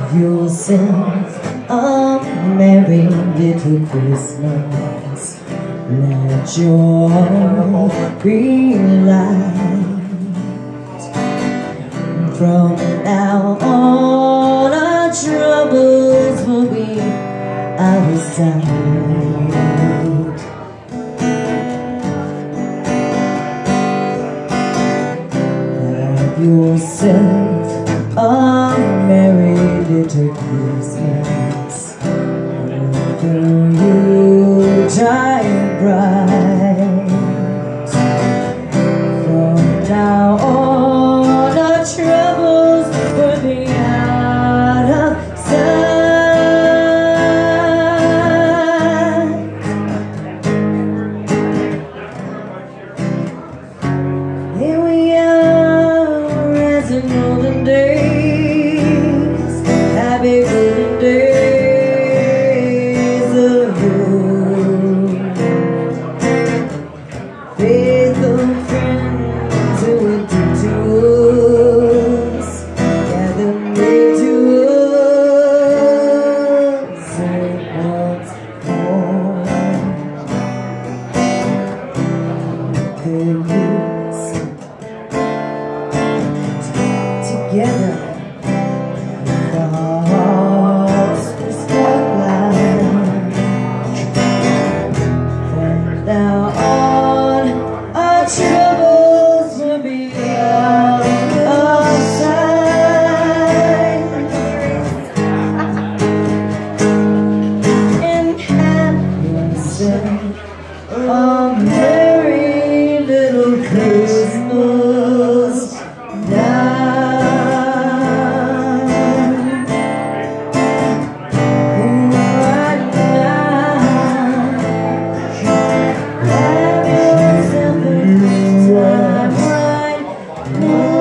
yourself a merry little Christmas. Let your heart be light. From now on, our troubles will be out of sight. Have yourself a merry little Christmas. Do you shine bright? From now on, our troubles will be out of sight. Here we are as in olden days, happy golden days of old. Faithful friends who were dear to us, gather near to us once more. Good news together. The hearts will spotlight. From now on, our troubles will be out of sight. And have yourself a merry little Christmas night. Right now, have yourself a good time right now.